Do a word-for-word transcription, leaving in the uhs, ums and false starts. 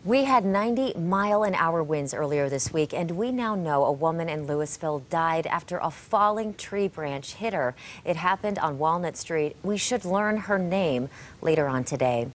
We had ninety mile an hour winds earlier this week, and we now know a woman in Louisville died after a falling tree branch hit her. It happened on Walnut Street. We should learn her name later on today.